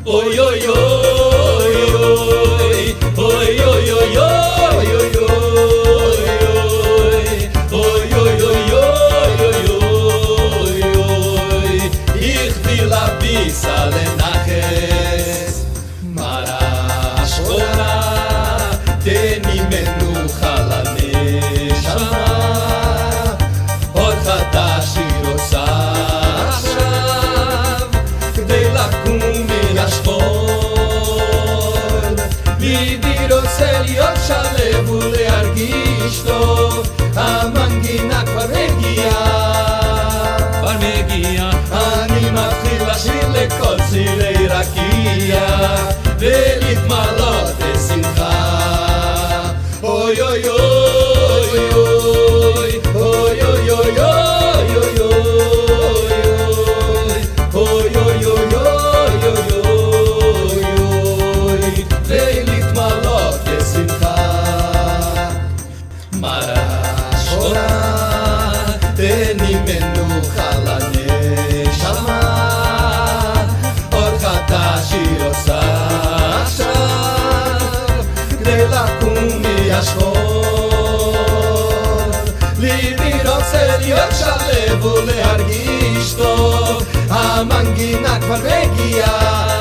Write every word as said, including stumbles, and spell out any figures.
אוי אוי אוי אוי אוי אוי אוי אוי אוי אוי אוי אוי ich will a bissale naches mara shora teni menucha laneshama or chadash היא רוצה עכשיו כדי לקום מן השכול ליבי רוצה להיות שלב ולהרגיש טוב המנגינה כבר הגיעה כבר מגיעה אני מתחיל לשיר לכל צירי רקיע ולהתמלות בשמחה אוי אוי אוי אוי אוי אוי אוי ולהתמלות בשמחה מרה שחורה תני מנוחה לנשמה אור חדש היא רוצה עכשיו כדי לקום מהשכול ליבי רוצה להיות שלב ולהרגיש טוב המנגינה כבר מגיעה